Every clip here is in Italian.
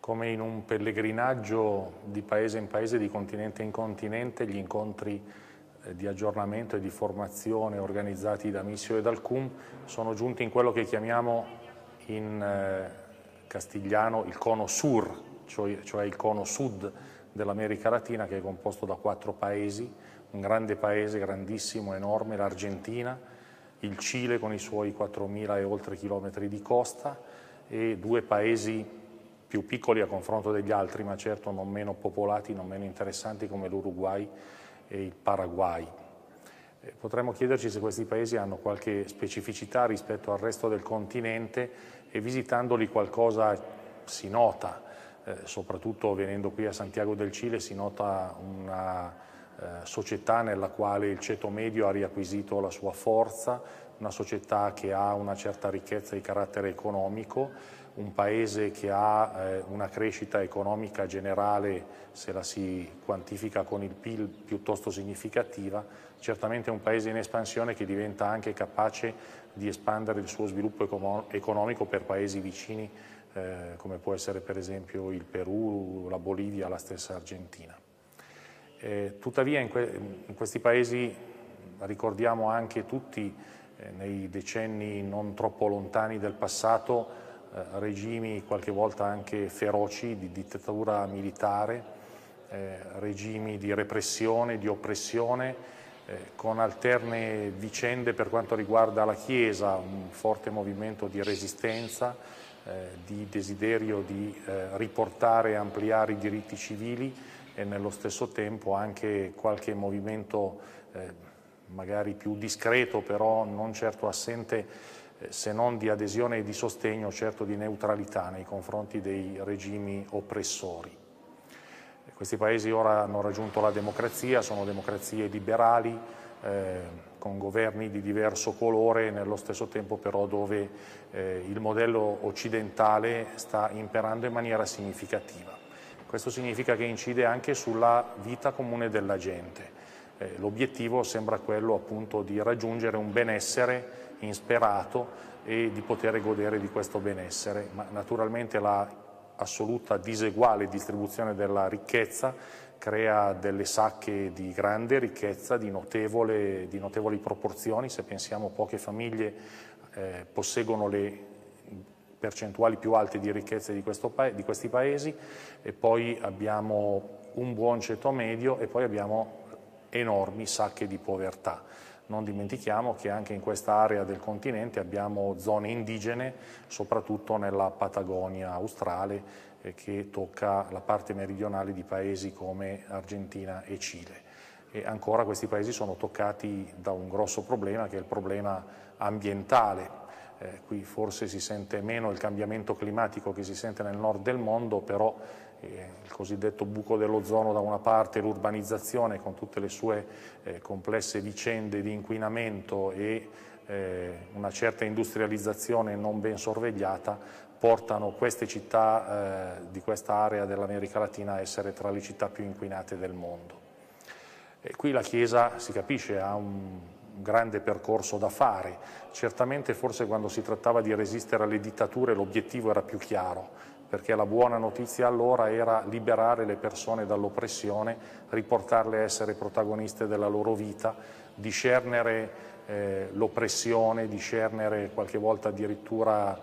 Come in un pellegrinaggio di paese in paese, di continente in continente, gli incontri di aggiornamento e di formazione organizzati da Missio e dal CUM sono giunti in quello che chiamiamo in castigliano il cono sur, cioè il cono sud dell'America Latina, che è composto da 4 paesi, un grande paese, grandissimo, enorme, l'Argentina, il Cile con i suoi 4.000 e oltre chilometri di costa e 2 paesi più piccoli a confronto degli altri, ma certo non meno popolati, non meno interessanti, come l'Uruguay e il Paraguay. Potremmo chiederci se questi paesi hanno qualche specificità rispetto al resto del continente e visitandoli qualcosa si nota, soprattutto venendo qui a Santiago del Cile si nota una società nella quale il ceto medio ha riacquisito la sua forza, una società che ha una certa ricchezza di carattere economico, un paese che ha una crescita economica generale, se la si quantifica con il PIL, piuttosto significativa, certamente un paese in espansione che diventa anche capace di espandere il suo sviluppo economico per paesi vicini, come può essere per esempio il Perù, la Bolivia, la stessa Argentina. Tuttavia in questi paesi ricordiamo anche tutti nei decenni non troppo lontani del passato regimi qualche volta anche feroci di dittatura militare, regimi di repressione, di oppressione, con alterne vicende per quanto riguarda la Chiesa, un forte movimento di resistenza, di desiderio di riportare e ampliare i diritti civili e nello stesso tempo anche qualche movimento magari più discreto, però non certo assente, se non di adesione e di sostegno, certo di neutralità nei confronti dei regimi oppressori. Questi paesi ora hanno raggiunto la democrazia, sono democrazie liberali, con governi di diverso colore, nello stesso tempo però dove il modello occidentale sta imperando in maniera significativa. Questo significa che incide anche sulla vita comune della gente. L'obiettivo sembra quello appunto di raggiungere un benessere insperato e di poter godere di questo benessere, ma naturalmente la assoluta diseguale distribuzione della ricchezza crea delle sacche di grande ricchezza, di notevoli proporzioni. Se pensiamo, poche famiglie posseggono le percentuali più alte di ricchezza di questi paesi, e poi abbiamo un buon ceto medio e poi abbiamo enormi sacche di povertà. Non dimentichiamo che anche in questa area del continente abbiamo zone indigene, soprattutto nella Patagonia australe, che tocca la parte meridionale di paesi come Argentina e Cile. E ancora questi paesi sono toccati da un grosso problema, che è il problema ambientale. Qui forse si sente meno il cambiamento climatico che si sente nel nord del mondo, però il cosiddetto buco dell'ozono da una parte, l'urbanizzazione con tutte le sue complesse vicende di inquinamento e una certa industrializzazione non ben sorvegliata portano queste città di questa area dell'America Latina a essere tra le città più inquinate del mondo. E qui la Chiesa, si capisce, ha un grande percorso da fare. Certamente forse quando si trattava di resistere alle dittature l'obiettivo era più chiaro, perché la buona notizia allora era liberare le persone dall'oppressione, riportarle a essere protagoniste della loro vita, discernere l'oppressione, discernere qualche volta addirittura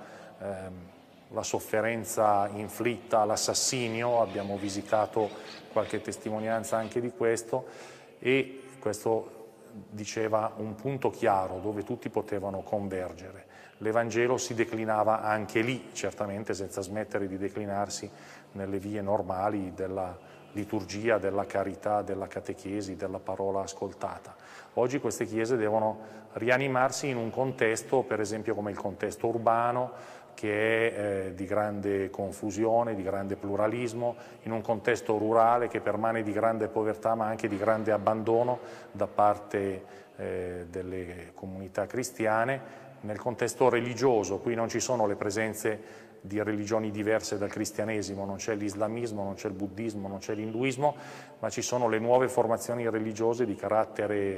la sofferenza inflitta, l'assassinio. Abbiamo visitato qualche testimonianza anche di questo, e questo diceva un punto chiaro dove tutti potevano convergere. L'Evangelo si declinava anche lì, certamente senza smettere di declinarsi nelle vie normali della liturgia, della carità, della catechesi, della parola ascoltata. Oggi queste chiese devono rianimarsi in un contesto, per esempio come il contesto urbano, che è di grande confusione, di grande pluralismo, in un contesto rurale che permane di grande povertà ma anche di grande abbandono da parte delle comunità cristiane. Nel contesto religioso, qui non ci sono le presenze di religioni diverse dal cristianesimo, non c'è l'islamismo, non c'è il buddismo, non c'è l'induismo, ma ci sono le nuove formazioni religiose di carattere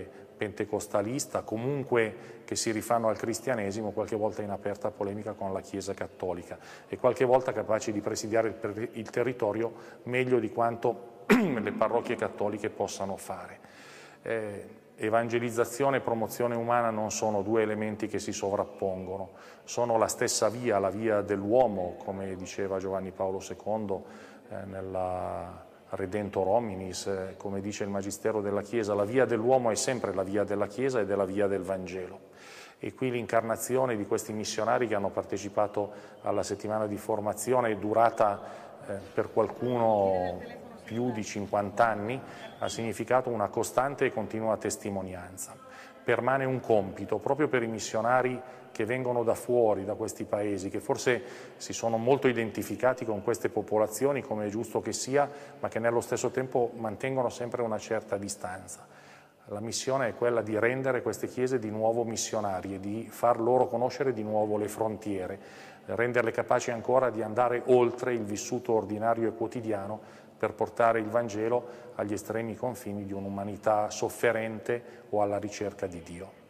pentecostalista, comunque che si rifanno al cristianesimo, qualche volta in aperta polemica con la Chiesa cattolica e qualche volta capaci di presidiare il territorio meglio di quanto le parrocchie cattoliche possano fare. Evangelizzazione e promozione umana non sono due elementi che si sovrappongono, sono la stessa via, la via dell'uomo, come diceva Giovanni Paolo II nella Redemptor Hominis, come dice il Magistero della Chiesa, la via dell'uomo è sempre la via della Chiesa ed è la via del Vangelo. E qui l'incarnazione di questi missionari che hanno partecipato alla settimana di formazione è durata per qualcuno più di 50 anni, ha significato una costante e continua testimonianza. Permane un compito proprio per i missionari che vengono da fuori, da questi paesi, che forse si sono molto identificati con queste popolazioni, come è giusto che sia, ma che nello stesso tempo mantengono sempre una certa distanza. La missione è quella di rendere queste chiese di nuovo missionarie, di far loro conoscere di nuovo le frontiere, renderle capaci ancora di andare oltre il vissuto ordinario e quotidiano per portare il Vangelo agli estremi confini di un'umanità sofferente o alla ricerca di Dio.